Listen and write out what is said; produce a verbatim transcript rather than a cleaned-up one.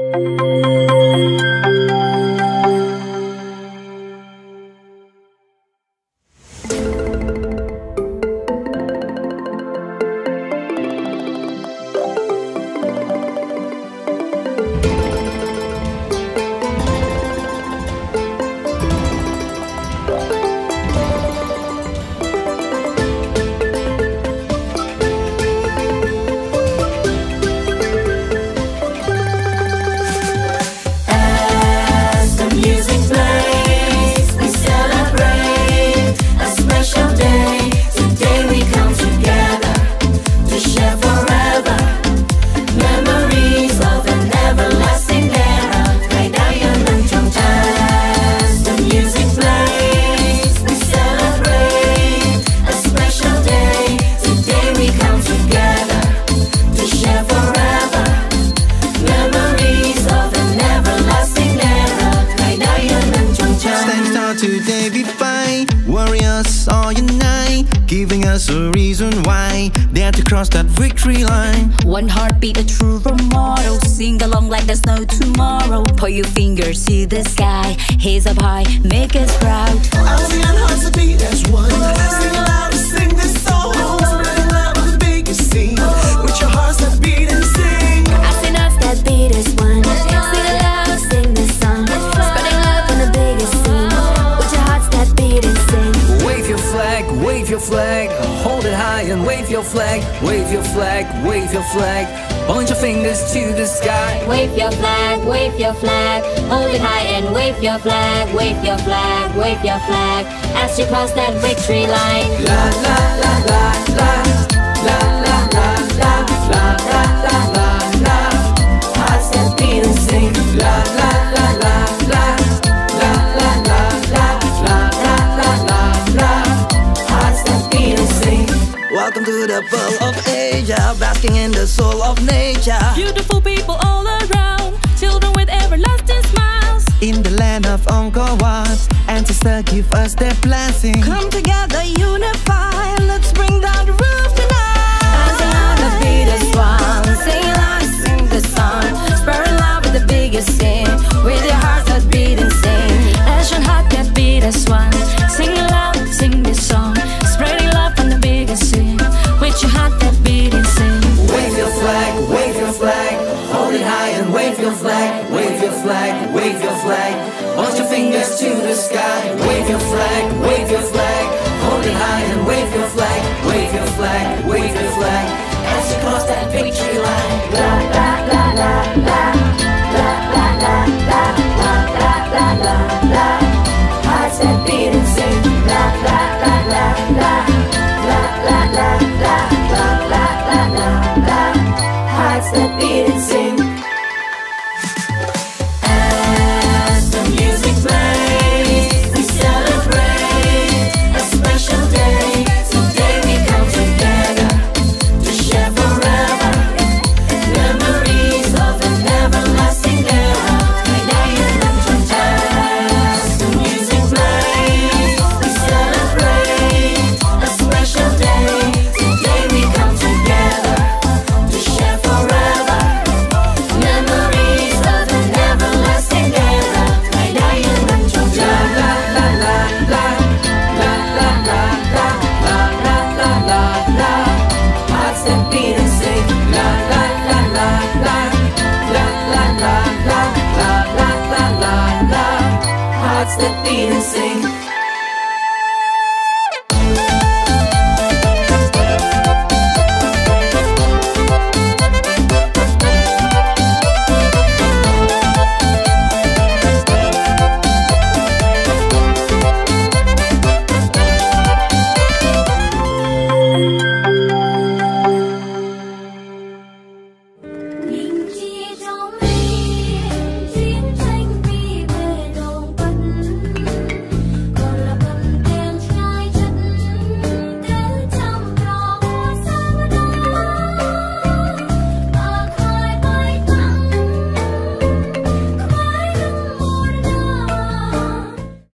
Giving us a reason why dare to cross that victory line. One heartbeat, a true role model. Sing along like there's no tomorrow. Point your fingers to the sky. Hands up high, make us proud. ASEAN hearts to beat as one. Sing aloud and sing this song. Spreading love on the biggest scene. With your hearts that beat and sing. ASEAN hearts that beat as one. Sing aloud, sing this song. Spreading love on the biggest scene. With your hearts that beat and sing. Wave your flag, wave your flag. Hold it high and wave your flag. Wave your flag, wave your flag. Point your fingers to the sky. Wave your flag, wave your flag. Hold it high and wave your flag. Wave your flag, wave your flag. As you cross that victory line. La la la la la. La la la la la la la la la. Hearts that beat and sing. La la la la la. La la la la la la la la la. Hearts that beat and sing. Welcome to the pearl of Asia, basking in the soul of nature. Beautiful people all around, children with everlasting smiles. In the land of Angkor Wat, ancestors give us their blessing. Come together, unify, let's bring down the roof tonight. ASEAN the beat is one. Sing loud, sing the song. Spread love with the biggest sin. With your hearts that beat and sing. ASEAN heart that beat as one. Sing loud, sing this song. Spreading love from the biggest sin. With your heart that beat and sing. Wave your flag, wave your flag. Hold it high and wave your flag. Wave your flag, wave your flag. Point your fingers to the sky. Wave your flag, wave your flag. Hold it high and wave your flag. Wave your flag, wave your flag. As you cross that victory line. La la la la la. La la la la la la la la la. Hearts that beat and sing. La la la la la. La la la la la la la la la. Hearts that beat and sing. As the music plays, we celebrate a special day. Today we come together to share forever memories of an everlasting era. As the music plays, we celebrate a special day. Today we come together to share forever memories of an everlasting era. La la la la la la la la la la la la la. Hearts that beat and sing. La la la la la la la la la la la la la la. Hearts that beat and sing.